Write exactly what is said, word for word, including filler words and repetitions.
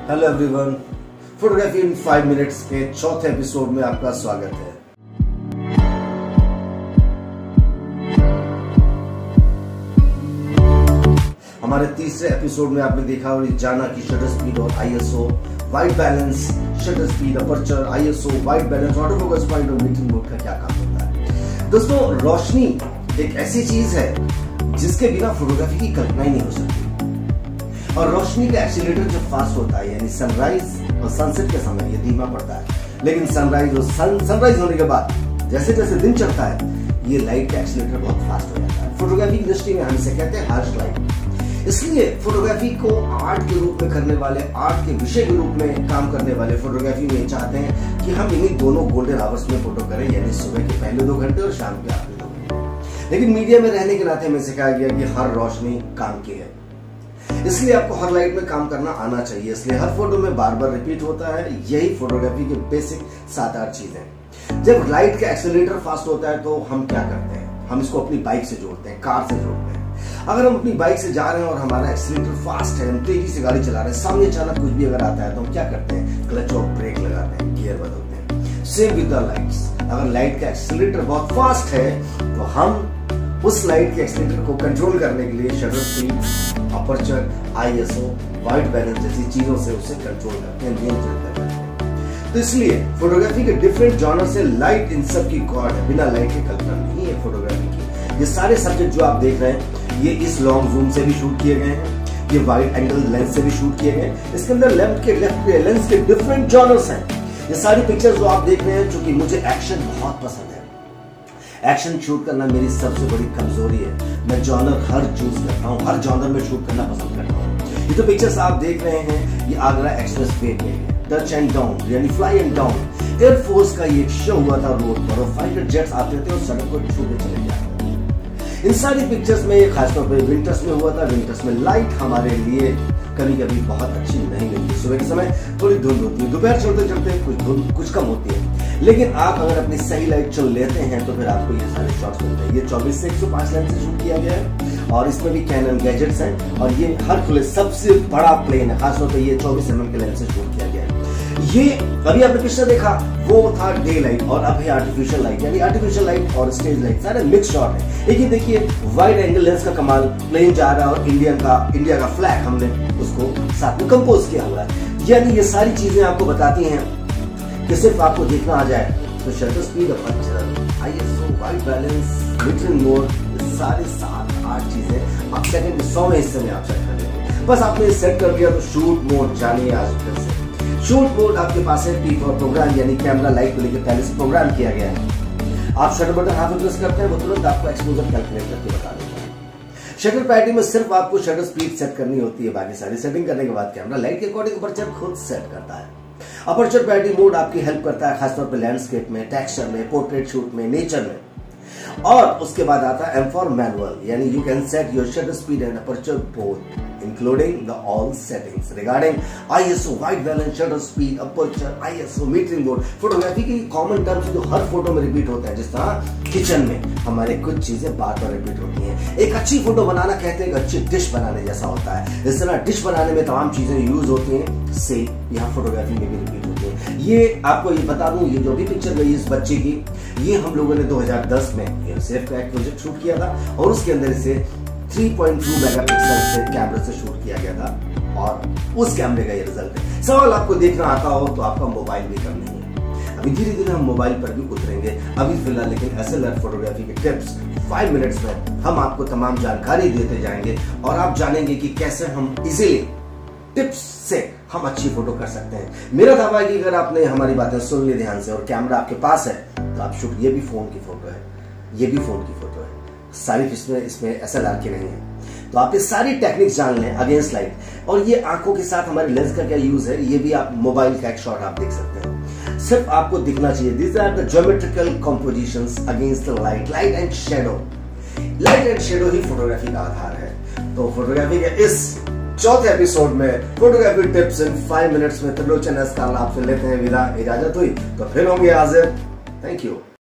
Hello everyone, photography in five minutes के चौथे episode में आपका स्वागत है। हमारे तीसरे एपिसोड में आपने देखा और जाना कि शटर स्पीड और ISO, white balance, shutter speed, aperture, ISO, white balance, auto focus point और मीटिंग मोड का क्या काम होता है। दोस्तों, रोशनी एक ऐसी चीज है जिसके बिना फोटोग्राफी की कल्पना ही नहीं हो सकती। और रोशनी का एक्सीलरेटर जब फास्ट होता है, यानी सनराइज और सनसेट के समय ये धीमा पड़ता है, लेकिन सनराइज और सन सनराइज होने के बाद जैसे जैसे दिन चढ़ता है ये लाइट का एक्सीलरेटर बहुत फास्ट हो जाता है। फोटोग्राफी की दृष्टि में हम इसे कहते हैं हार्श लाइट। इसलिए फोटोग्राफी को आर्ट के रूप में करने वाले, आर्ट के विषय के रूप में काम करने वाले फोटोग्राफी में चाहते हैं कि हम इन्हीं दोनों गोल्डन आवर्स में फोटो करें, यानी सुबह के पहले दो घंटे और शाम के आखिरी दो घंटे। लेकिन मीडिया में रहने के नाते हमें सिखाया गया कि हर रोशनी काम की है, इसलिए आपको हर लाइट में काम करना आना चाहिए। इसलिए हर फोटो में बार बार रिपीट होता है। यही फोटोग्राफी के बेसिक सात आठ चीजें। जब लाइट का एक्सेलरेटर फास्ट होता है तो हम क्या करते हैं, हम इसको अपनी बाइक से जोड़ते हैं, कार से जोड़ते हैं। अगर हम अपनी बाइक से जा रहे हैं और हमारा एक्सेलरेटर फास्ट है, हम तेजी से गाड़ी चला रहे हैं, सामने अचानक कुछ भी अगर आता है तो हम क्या करते हैं, क्लच और ब्रेक लगाते हैं, गियर बदलते हैं। सेम विद द लाइट्स, अगर लाइट का एक्सेलरेटर बहुत फास्ट है तो हम उस लाइट के एक्सीलरेटर को कंट्रोल करने के लिए shutter speed, aperture, ISO, white balance जैसी चीजों से उसे कंट्रोल करते हैं, नियंत्रित करते हैं। तो इसलिए फोटोग्राफी के डिफरेंट जॉनर से लाइट इन सब की गॉड है। बिना लाइट के कल्पना नहीं है फोटोग्राफी की। ये सारे सब्जेक्ट जो आप देख रहे हैं ये इस लॉन्ग जूम से भी शूट किए गए हैं, ये वाइड एंगल लेंस से भी शूट किए गए हैं। इसके अंदर लेफ्ट के लेफ्ट के लेंस के डिफरेंट जॉनर्स हैं। ये सारी पिक्चर्स जो आप देख रहे हैं, चूंकि मुझे एक्शन बहुत पसंद है, एक्शन शूट करना मेरी सबसे बड़ी कमजोरी है। मैं जॉनर हर चूज करता हूँ, हर जॉनर में शूट करना पसंद करता हूँ। ये तो पिक्चर्स आप देख रहे हैं, ये आगरा एक्सप्रेस वे पे टच एंड डाउन यानी फ्लाई एंड डाउन एयरफोर्स का ये शो हुआ था रोड पर, और फाइटर जेट्स आते थे और सड़क को छूते चले जाते थे। इन सारी पिक्चर्स में खासतौर पर विंटर्स में हुआ था। विंटर्स में लाइट हमारे लिए कभी कभी बहुत अच्छी नहीं मिलती। सुबह के समय थोड़ी धुंध होती है, दोपहर चढ़ते चढ़ते कुछ धुंध कुछ कम होती है, लेकिन आप अगर अपनी सही लाइट चुन लेते हैं तो फिर आपको ये सारे शॉट्स मिलते हैं। ये चौबीस से एक सौ पाँच लेंस से शूट किया गया है और इसमें भी कैनन गैजेट्स हैं, और ये हरकुलेस सबसे बड़ा प्लेन है, खासतौर पर ये चौबीस एम एम के लेंस से शूट किया गया है। ये अभी आपने पिक्चर देखा वो था डे लाइट, और अब है आर्टिफिशियल लाइट, यानी आर्टिफिशियल लाइट और स्टेज लाइट सारे मिक्स शॉट है। लेकिन देखिए वाइड एंगल लेंस का कमाल, प्लेन जा रहा है और इंडियन का इंडिया का फ्लैग हमने उसको साथ में कंपोज किया हुआ है। यानी ये सारी चीजें आपको बताती हैं कि सिर्फ आपको देखना आ जाए तो shutter speed, aperture, ISO, white balance, metering mode, सारे सात आठ चीजें आप सेकंड के सौ हिस्से में आप सेट कर लेंगे। बस आपने सेट कर लिया तो शूट मोड जानिए आज फिर से। शूट मोड आपके पास है पी फॉर प्रोग्राम, यानी कैमरा लाइट को लेकर पहले से प्रोग्राम किया गया है। आप शटर बटन हाथ में प्रेस करते हैं, वो तुरंत आपको एक्सपोजर कैलकुलेट करके बता देगा। शटर पैटी में सिर्फ आपको शटर स्पीड सेट करनी होती है, बाकी सारी सेटिंग करने के बाद कैमरा लाइट के अकॉर्डिंग अपर्चर खुद सेट करता है। अपर्चर पैटी मोड आपकी हेल्प करता है खासतौर पर लैंडस्केप में, टेक्सचर में, पोर्ट्रेट शूट में, नेचर में। और उसके बाद आता है एम फॉर मैनुअल, यानी you can set your shutter speed and aperture both including the all settings regarding I S O, white balance, shutter speed, aperture, I S O, metering mode। Photography की common terms जो हर photo में repeat होता है, जिस तरह kitchen में हमारे कुछ चीजें बार बार रिपीट होती हैं। एक अच्छी फोटो बनाना कहते हैं एक अच्छी डिश बनाने जैसा होता है। इस तरह डिश बनाने में तमाम चीजें यूज होती हैं, से यहाँ फोटोग्राफी में भी रिपीट होती है। ये आपको ये बता दूं, ये जो भी पिक्चर गई इस बच्चे की, ये हम लोगों ने दो हज़ार दस में यूनिसेफ का एक प्रोजेक्ट शूट किया था, और उसके अंदर इसे तीन पॉइंट दो मेगापिक्सल से कैमरे से शूट किया गया था, और उस कैमरे का ये रिजल्ट है। सवाल आपको देखना आता हो तो आपका मोबाइल भी कम नहीं है। अभी धीरे धीरे हम मोबाइल पर भी उतरेंगे, अभी फिलहाल लेकिन एसएलआर फोटोग्राफी के टिप्स फाइव मिनट्स में हम आपको तमाम जानकारी देते जाएंगे, और आप जानेंगे कि कैसे हम इजीली टिप्स से हम अच्छी फोटो कर सकते हैं। मेरा दावा है कि अगर आपने हमारी बातें सुन ली ध्यान से और कैमरा आपके पास है तो आप शूट, ये भी फोन की फोटो है, ये भी फोन की फोटो है, सारी इसमें इसमें एसएलआर की नहीं है, तो आप ये सारी टेक्निक्स जान लें अगेंस्ट लाइट। और ये आंखों के साथ हमारे लेंस का क्या यूज है, ये भी आप मोबाइल का एक शॉट आप देख सकते हैं। सिर्फ आपको दिखना चाहिए। This are the geometrical compositions against the light, light and shadow. Light and shadow ही फोटोग्राफी का आधार है। तो फोटोग्राफी के इस चौथे एपिसोड में photography tips in five minutes में त्रिलोचन एस का आपसे लेते हैं विदा। इजाजत हुई तो फिर होंगे हाजिर। Thank you.